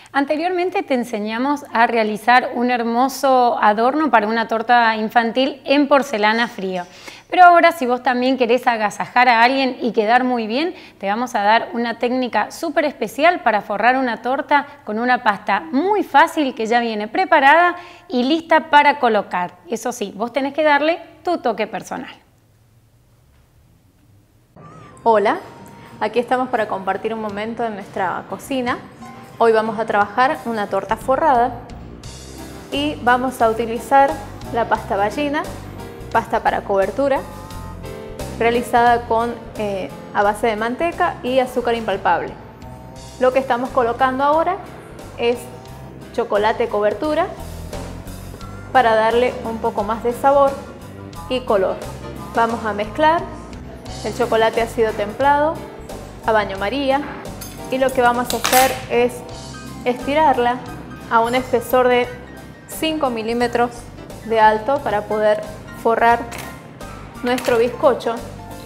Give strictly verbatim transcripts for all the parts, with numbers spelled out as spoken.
Anteriormente te enseñamos a realizar un hermoso adorno para una torta infantil en porcelana frío. Pero ahora, si vos también querés agasajar a alguien y quedar muy bien, te vamos a dar una técnica súper especial para forrar una torta con una pasta muy fácil que ya viene preparada y lista para colocar. Eso sí, vos tenés que darle tu toque personal. Hola, aquí estamos para compartir un momento en nuestra cocina. Hoy vamos a trabajar una torta forrada y vamos a utilizar la pasta ballina, pasta para cobertura, realizada con, eh, a base de manteca y azúcar impalpable. Lo que estamos colocando ahora es chocolate cobertura para darle un poco más de sabor y color. Vamos a mezclar. El chocolate ha sido templado a baño María y lo que vamos a hacer es estirarla a un espesor de cinco milímetros de alto para poder forrar nuestro bizcocho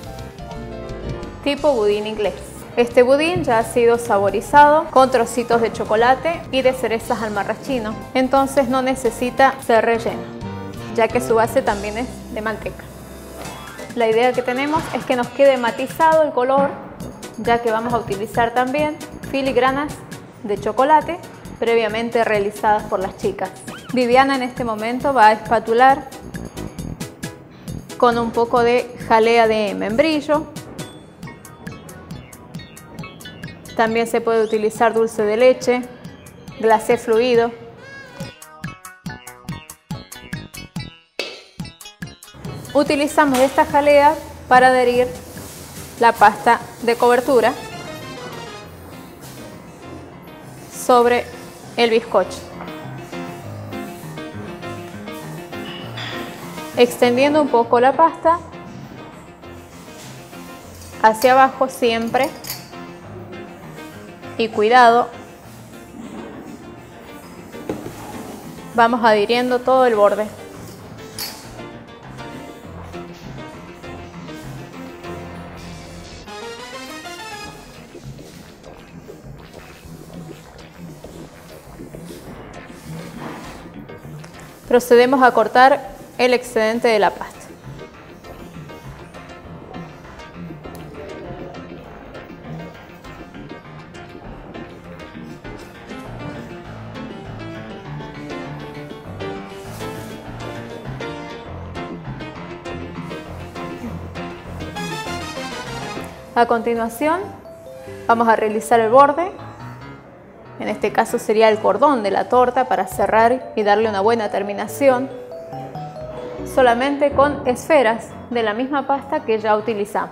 tipo budín inglés. Este budín ya ha sido saborizado con trocitos de chocolate y de cerezas al marrachino, entonces no necesita ser relleno, ya que su base también es de manteca. La idea que tenemos es que nos quede matizado el color, ya que vamos a utilizar también filigranas de chocolate previamente realizadas por las chicas. Viviana en este momento va a espatular con un poco de jalea de membrillo. También se puede utilizar dulce de leche, glacé fluido. Utilizamos esta jalea para adherir la pasta de cobertura sobre el bizcocho, extendiendo un poco la pasta hacia abajo siempre y cuidado, vamos adhiriendo todo el borde. Procedemos a cortar el excedente de la pasta. A continuación, vamos a realizar el borde. En este caso sería el cordón de la torta para cerrar y darle una buena terminación, solamente con esferas de la misma pasta que ya utilizamos.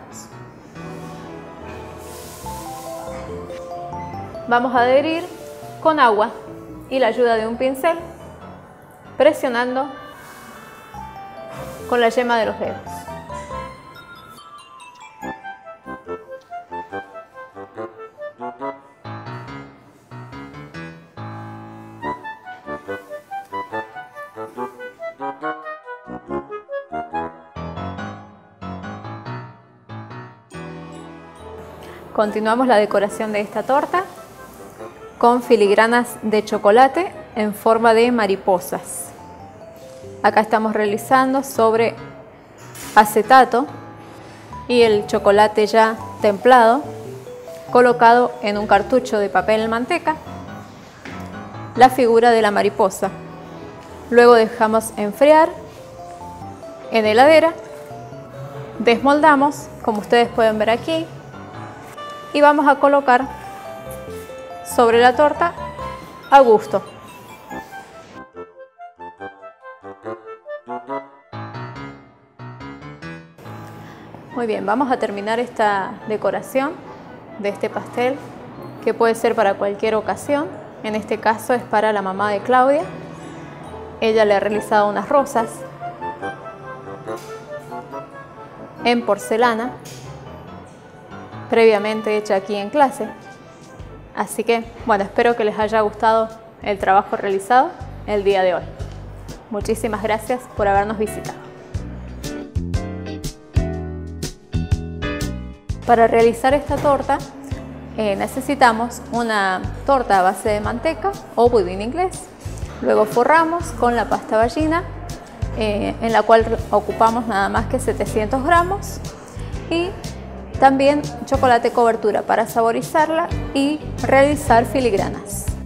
Vamos a adherir con agua y la ayuda de un pincel, presionando con la yema de los dedos. Continuamos la decoración de esta torta con filigranas de chocolate en forma de mariposas. Acá estamos realizando sobre acetato y el chocolate ya templado colocado en un cartucho de papel manteca la figura de la mariposa. Luego dejamos enfriar en heladera, desmoldamos como ustedes pueden ver aquí y vamos a colocar sobre la torta a gusto. Muy bien, vamos a terminar esta decoración de este pastel, que puede ser para cualquier ocasión. En este caso es para la mamá de Claudia. Ella le ha realizado unas rosas en porcelana, previamente hecha aquí en clase. Así que, bueno, espero que les haya gustado el trabajo realizado el día de hoy. Muchísimas gracias por habernos visitado. Para realizar esta torta eh, necesitamos una torta a base de manteca o budín inglés. Luego forramos con la pasta ballina, eh, en la cual ocupamos nada más que setecientos gramos, y también chocolate cobertura para saborizarla y realizar filigranas.